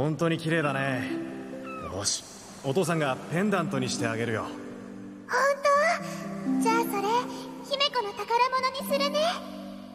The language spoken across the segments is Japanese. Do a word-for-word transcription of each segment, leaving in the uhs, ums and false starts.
本当に綺麗だね。よし、お父さんがペンダントにしてあげるよ。 本当？じゃあそれ姫子の宝物にするね。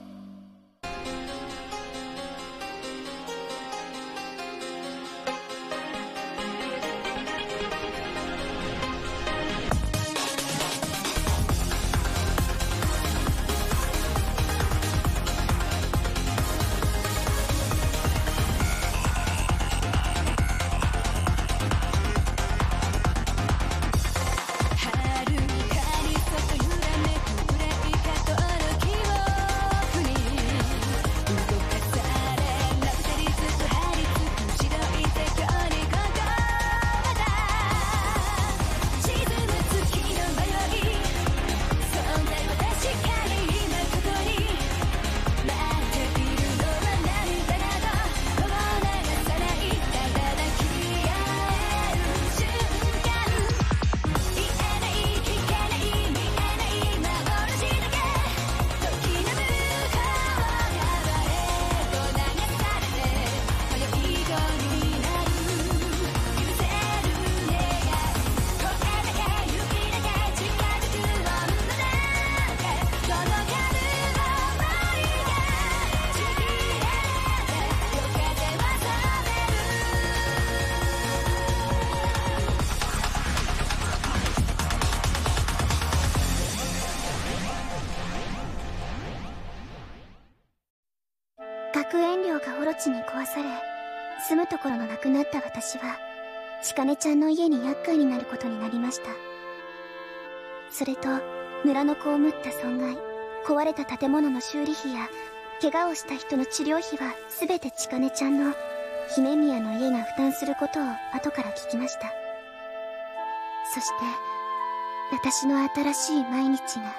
学園寮がオロチに壊され、住むところのなくなった私は千景ちゃんの家に厄介になることになりました。それと村の被った損害、壊れた建物の修理費や怪我をした人の治療費は全て千景ちゃんの姫宮の家が負担することを後から聞きました。そして私の新しい毎日が、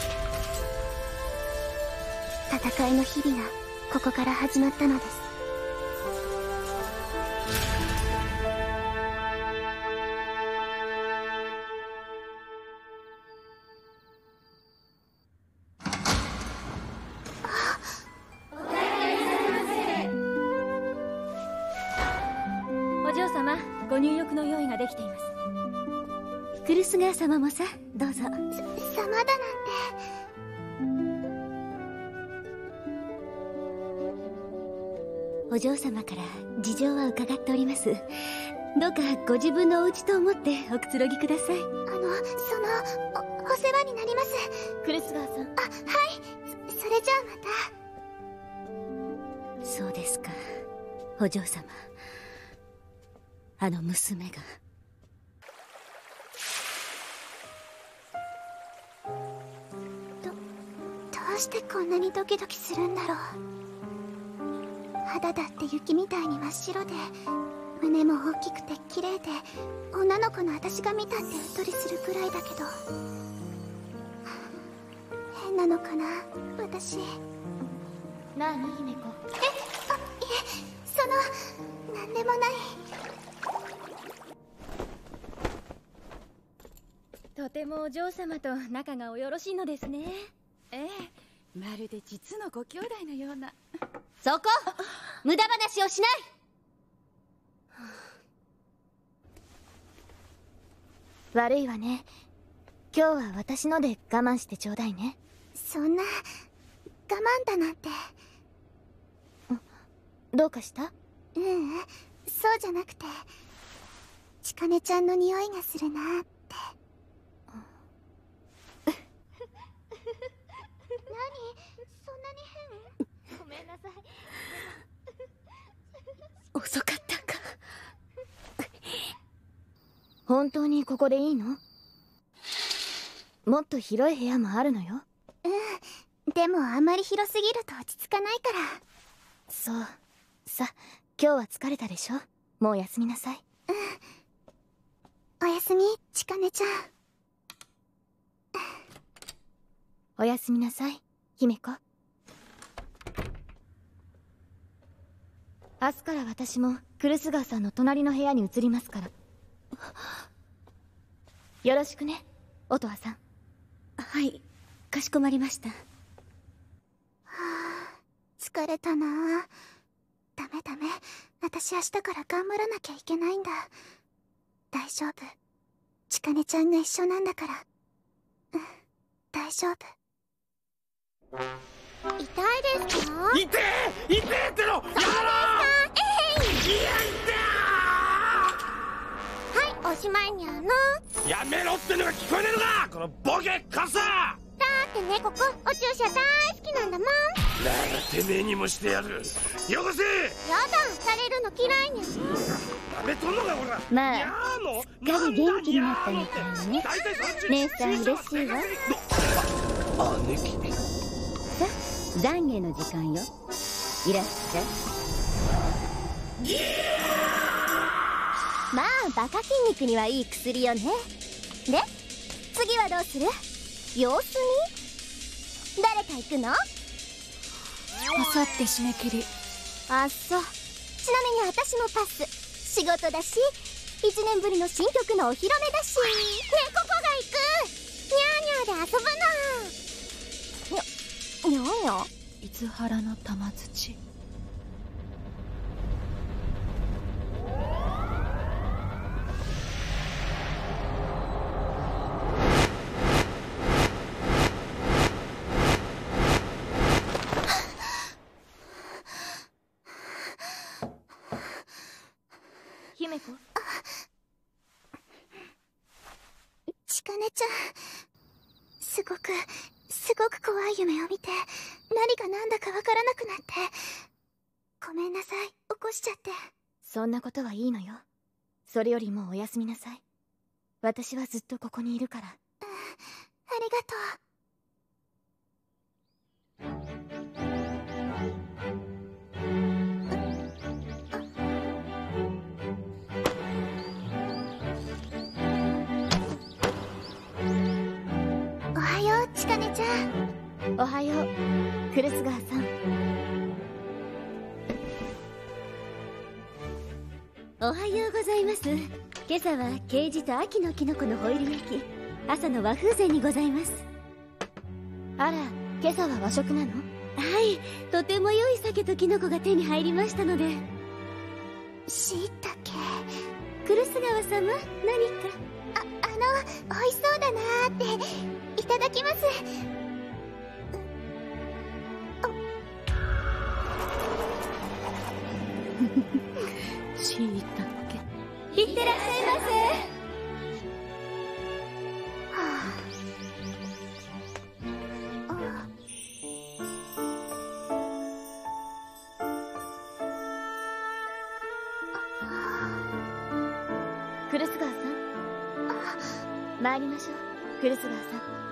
戦いの日々がここから始まったのです。 お嬢様、ご入浴の用意ができています。クルスガー様もさ、どうぞ。 さ、様だなんて。 お嬢様から事情は伺っております。どうかご自分のお家と思っておくつろぎください。あの、 その、お、お世話になります。 クルスガーさん。あ、はい。 そ、それじゃあまた。 そうですか、お嬢様。あの娘が。 ど、どうしてこんなにドキドキするんだろう。肌だって雪みたいに真っ白で、胸も大きくて綺麗で、女の子の私が見たってうっとりするくらいだけど、変なのかな私。 なに姫子。 え、あ、いえ、その、なんでもない。 とてもお嬢様と仲がおよろしいのですね。 ええ、まるで実のご兄弟のような。 そこ、無駄話をしない。悪いわね。今日は私ので我慢してちょうだいね。 そんな、我慢だなんて。 どうかした？ ううん、そうじゃなくて、千景ちゃんの匂いがするなって。何？そんなに変？ごめんなさい。 遅かったか。本当にここでいいの？もっと広い部屋もあるのよ。 うん、でもあんまり広すぎると落ち着かないから。 そう。さ、今日は疲れたでしょ？もう休みなさい。 うん。おやすみ、千景ちゃん。 おやすみなさい、姫子。明日から私もクルスガーさんの隣の部屋に移りますから。よろしくね、音羽さん。はい、かしこまりました。はあ、疲れたな。ダメダメ、 私明日から頑張らなきゃいけないんだ。大丈夫。ちかねちゃんが一緒なんだから。うん、大丈夫。痛いですか？ 痛え痛えってのやろう。 えい、 いやはい、おしまいにゃの。 やめろってのが聞こえねえのか、このボケカス。だってね、ここお注射大好きなんだもん。 ならてめえにもしてやる。よこせ。 やだ、されるの嫌いにゃ。 やめとんのかほら。 まあやーのすっかり元気になったみたいね。姉さん嬉しいわ。 姉貴。 さあ、懺悔の時間よ。いらっしゃい。まあバカ筋肉にはいい薬よね。で、次はどうする？様子見？誰か行くの？ あさって締め切り。 あっそ。ちなみに私もパス。仕事だし、いちねんぶりの新曲のお披露目だし。ね、ここが行く。ニャーニャーで遊ぶの。にゃ、にゃーにゃー。 伊豆原の玉土。 姫子。 ちかねちゃん、すごくすごく怖い夢を見て、何が何だかわからなくなって、ごめんなさい、起こしちゃって。 そんなことはいいのよ。それよりもうおやすみなさい。私はずっとここにいるから。 うん、ありがとう。おはよう、ちかねちゃん。 おはよう、クルスガーさん。おはようございます。今朝はケージと秋のキノコのホイル焼き、朝の和風膳にございます。あら、今朝は和食なの？はい、とても良い鮭とキノコが手に入りましたので。 しいたけ。 クルス川様、何か？ あ、あの、美味しそうだなーって。いただきます。 しいたけ。いってらっしゃいませ。 はあ。あクルスガーさん、参りましょう。クルスガーさん。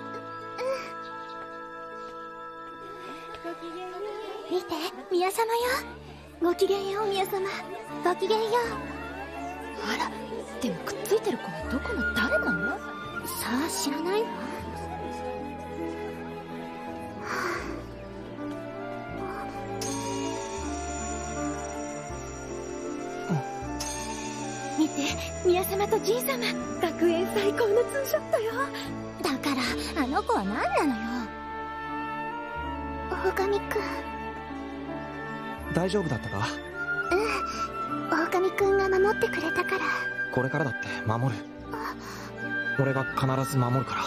見て、宮様よ。ごきげんよう、宮様。ごきげんよう。 あら、でもくっついてる子はどこの誰なの？ さあ、知らないわ。見て、宮様とじい様。学園最高のツーショットよ。だから、あの子は何なのよ。狼くん。 大丈夫だったか？ うん、狼くんが守ってくれたから。 これからだって守る。俺が必ず守るから。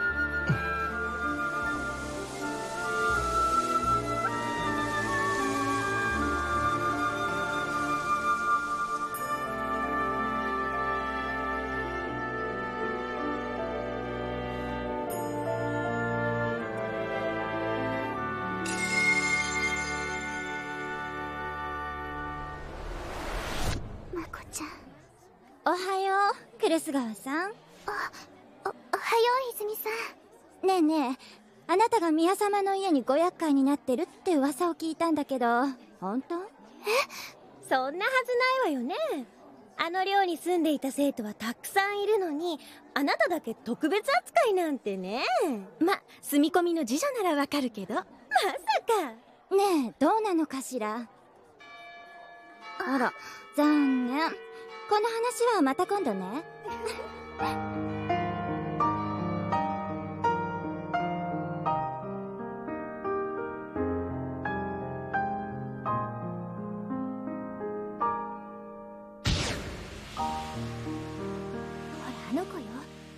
まこちゃん。 おはよう、クルス川さん。 お、お、おはよう、泉さん。 ねえねえ、あなたが宮様の家にご厄介になってるって噂を聞いたんだけど、本当？え？そんなはずないわよね。あの寮に住んでいた生徒はたくさんいるのに、あなただけ特別扱いなんてね。ま、住み込みの次女ならわかるけど、まさか。ねえ、どうなのかしら。あら、残念。この話はまた今度ね。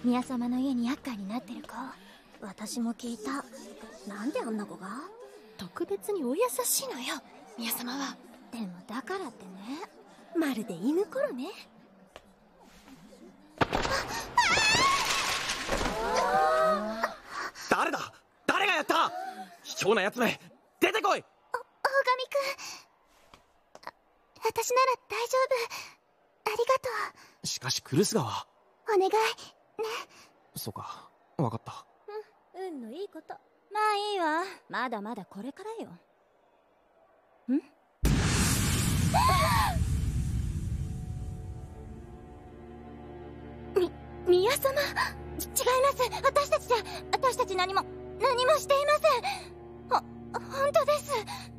宮様の家に厄介になってる子。私も聞いた。なんであんな子が？ 特別にお優しいのよ、宮様は。 でもだからってね、まるで犬頃ね。 誰だ？誰がやった？卑怯な奴め、出てこい！ お、大神くん。あ、私なら大丈夫。ありがとう。しかしクルス川。 お願いね。 そうか、わかった。 うん、運のいいこと。まあいいわ、まだまだこれからよ。ん？み、宮様。違います。私たちじゃ、私たち何も何もしていません。ほ、本当です。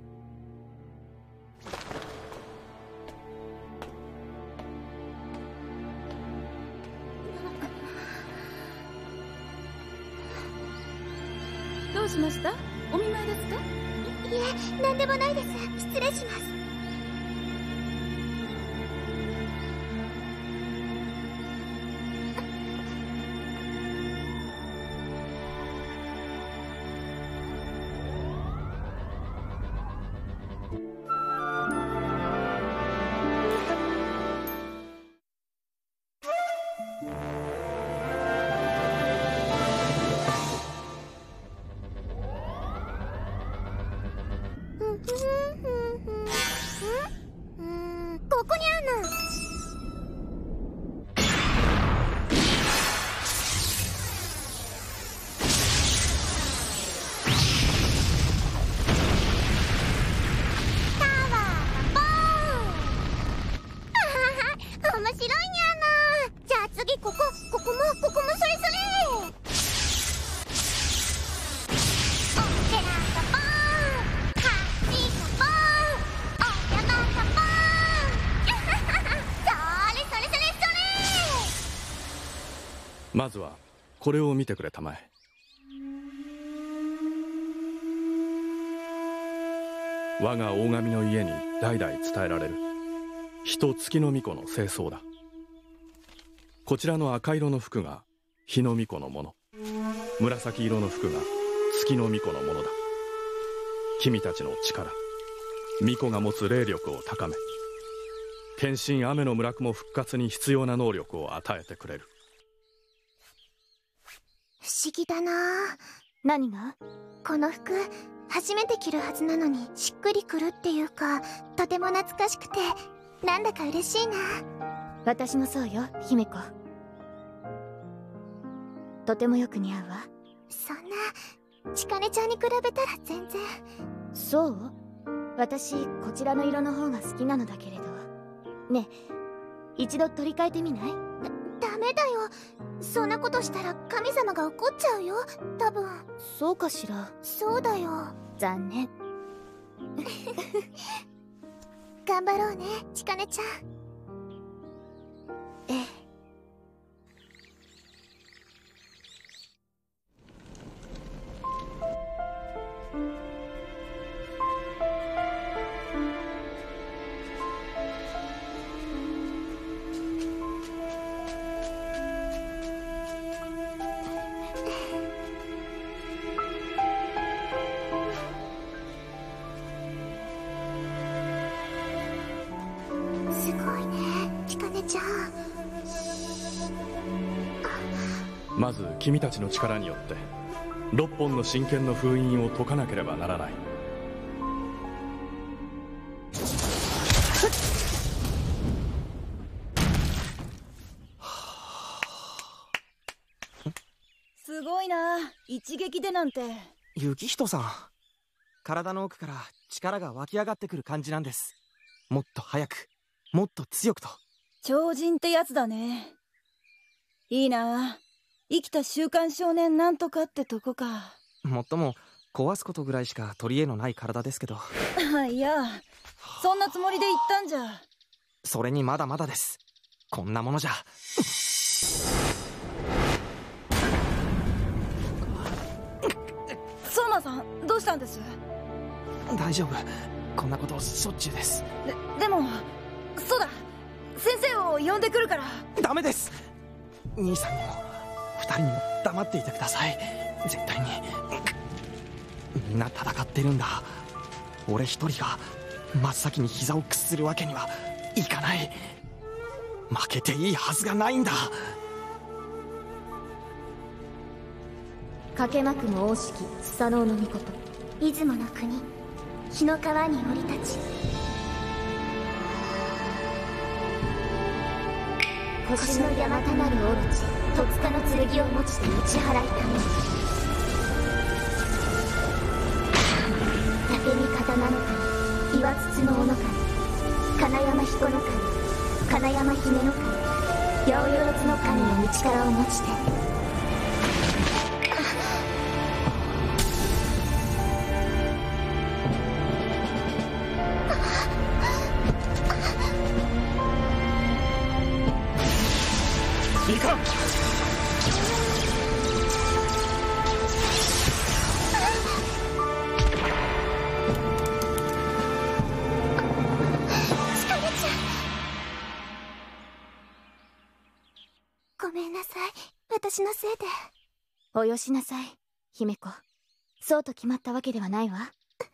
どうしました？お見舞いですか？ い、いえ、何でもないです。失礼します。ここにあんの。タワーボーン。あはは、面白いにゃんな。じゃあ次ここ、ここもここもそれそれ。オペランドボーン、ハッピーボーン、お山ボーン。 まずはこれを見てくれたまえ。我が大神の家に代々伝えられる人月の巫女の正装だ。こちらの赤色の服が日の巫女のもの、紫色の服が月の巫女のものだ。君たちの力、巫女が持つ霊力を高め、天神雨の村雲復活に必要な能力を与えてくれる。 不思議だな。 何が？ この服初めて着るはずなのにしっくりくるっていうか、とても懐かしくてなんだか嬉しいな。 私もそうよ、姫子。とてもよく似合うわ。 そんな、ちかねちゃんに比べたら全然。 そう？私こちらの色の方が好きなのだけれど。ねえ、一度取り替えてみない？ ダメだよ。そんなことしたら神様が怒っちゃうよ、多分。 そうかしら。 そうだよ。 残念。 頑張ろうね、ちかねちゃん。 ええ。 すごいね、ちかねちゃん。 まず君たちの力によって六本の真剣の封印を解かなければならない。 すごいな、一撃でなんて。 雪人さん、体の奥から力が湧き上がってくる感じなんです。もっと早く、もっと強くと。 超人ってやつだね。いいな、生きた週刊少年なんとかってとこか。 もっとも壊すことぐらいしか取り柄のない体ですけど。 いや、そんなつもりで言ったんじゃ。 それにまだまだです。こんなものじゃ。 相馬さん、どうしたんです？ 大丈夫、こんなことしょっちゅうです。 で、でも、そうだ、先生を呼んでくるから。 ダメです。兄さんにも二人にも黙っていてください。絶対に。みんな戦ってるんだ。俺一人が真っ先に膝を屈するわけにはいかない。負けていいはずがないんだ。 かけまくも王式スサノオノミコト、 出雲の国日の川に降り立ち、腰の山たなるオロチ戸塚の剣を持ちて打ち払いため、竹に刀の神岩筒の尾の神金山彦の神金山姫の神八百万の神の道からを持ちて、 いかん。 ごめんなさい、私のせいで。 およしなさい姫子、そうと決まったわけではないわ。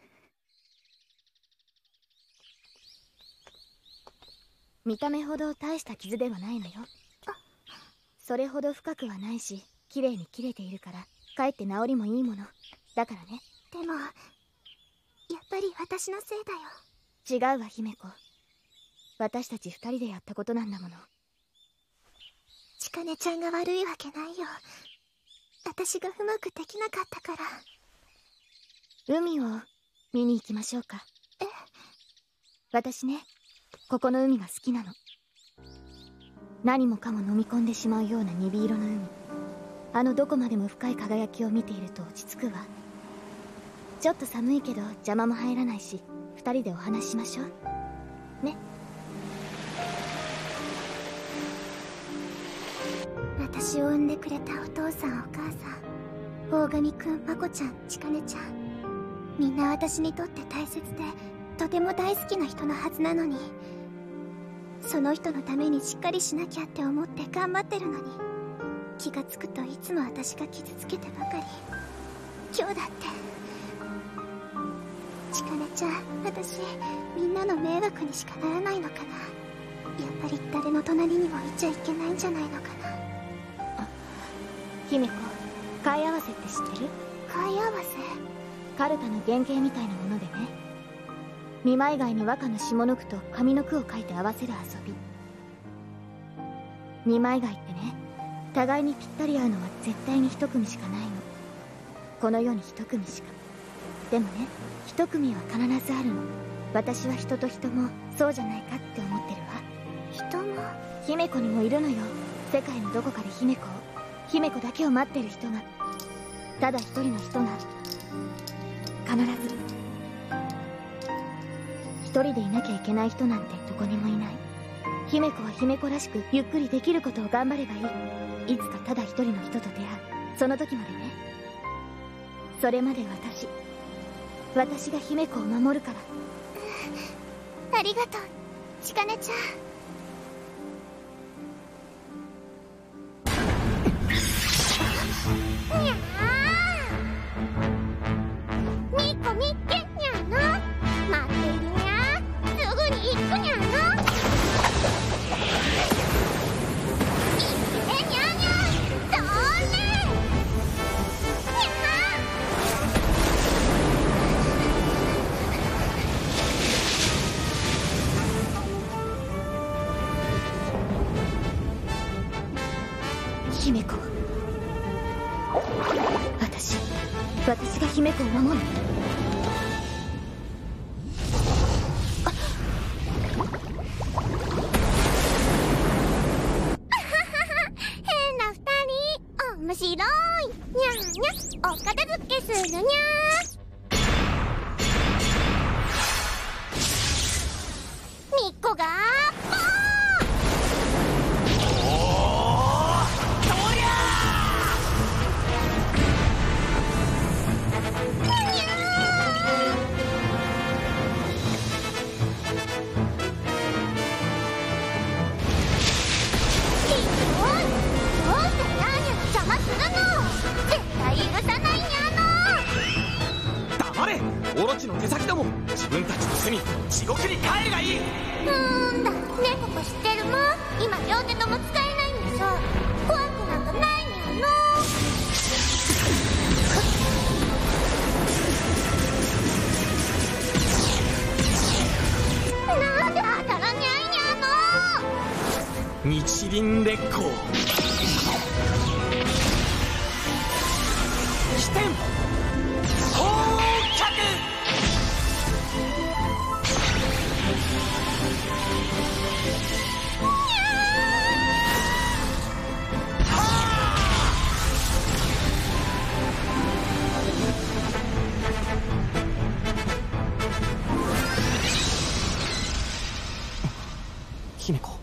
見た目ほど大した傷ではないのよ。それほど深くはないし、綺麗に切れているからかえって治りもいいものだからね。 でもやっぱり私のせいだよ。 違うわ姫子、私たち二人でやったことなんだもの。 ちかねちゃんが悪いわけないよ。私がうまくできなかったから。 海を見に行きましょうか。 え？ 私ね、ここの海が好きなの。何もかも飲み込んでしまうような鈍色の海、あのどこまでも深い輝きを見ていると落ち着くわ。ちょっと寒いけど邪魔も入らないし、二人でお話ししましょうね。 私を産んでくれたお父さんお母さん、大神くん、まこちゃん、ちかねちゃん、みんな私にとって大切でとても大好きな人のはずなのに、その人のためにしっかりしなきゃって思って頑張ってるのに、気がつくといつも私が傷つけてばかり。今日だってちかねちゃん、私みんなの迷惑にしかならないのかな。やっぱり誰の隣にもいちゃいけないんじゃないのかな。 あ、姫子、貝合わせって知ってる？ 貝合わせ、 カルタの原型みたいなものでね、二枚貝に和歌の下の句と上の句を書いて合わせる遊び。二枚貝ってね、互いにぴったり合うのは絶対に一組しかないの。この世に一組しか。でもね、一組は必ずあるの。私は人と人もそうじゃないかって思ってるわ。 人も？ 姫子にもいるのよ。世界のどこかで姫子を、姫子だけを待ってる人が。ただ一人の人が必ず。一人でいなきゃいけない人なんてどこにもいない。姫子は姫子らしくゆっくりできることを頑張ればいい。いつかただ一人の人と出会う、その時までね。それまで私私が姫子を守るから。 ありがとうちかねちゃん。にゃーみこみっけにゃの、待っているにゃ、すぐに行くにゃの。いってにゃにゃ、それにゃ姫子、私私が姫子を守る。 変な二人、面白い。にゃーにゃ、お片付けするにゃー。みっこがポー邪魔す手先ども、自分たちの住み地獄に帰るがいい。 なんだ、猫子知ってるもん。今両手とも使えないんでしょ。怖くなんかないにゃの。なんで当たらにゃいにゃの。 日輪烈光起点砲脚。姫子、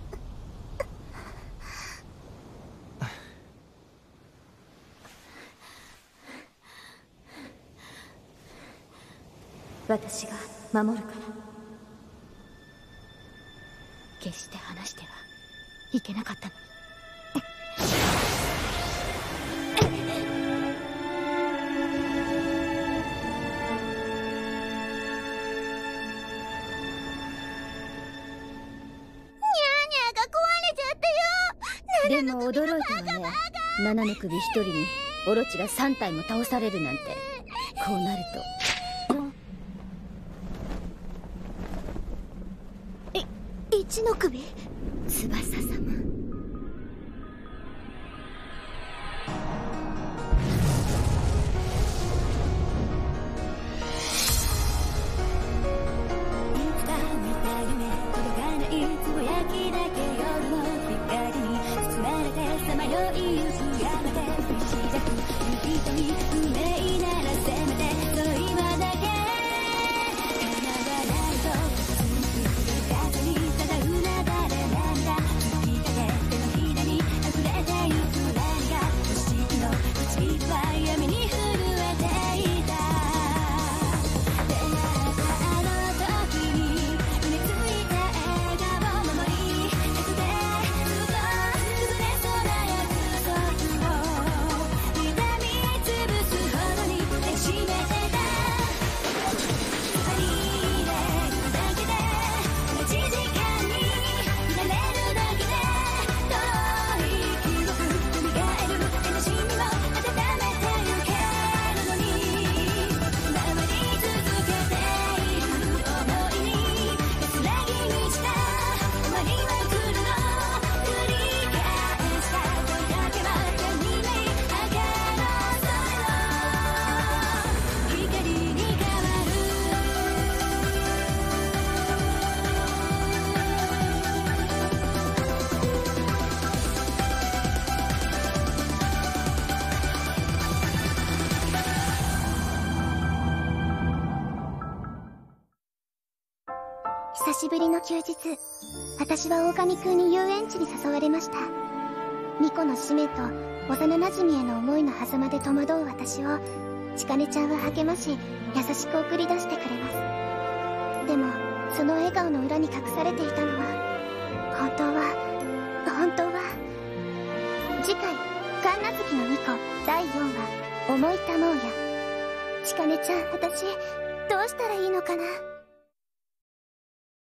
私が守るから。決して離してはいけなかったの。でも驚いたわね。七の首一人にオロチが三体も倒されるなんて。こうなると、 い一の首翼様。 久しぶりの休日、私は狼くんに遊園地に誘われました。巫女の使命と幼馴染への思いの狭間で戸惑う私を千景ちゃんは励まし、優しく送り出してくれます。でもその笑顔の裏に隠されていたのは、本当は本当は次回「神無月の巫女」だいよんわ「思いたもうや」。千景ちゃん、私どうしたらいいのかな。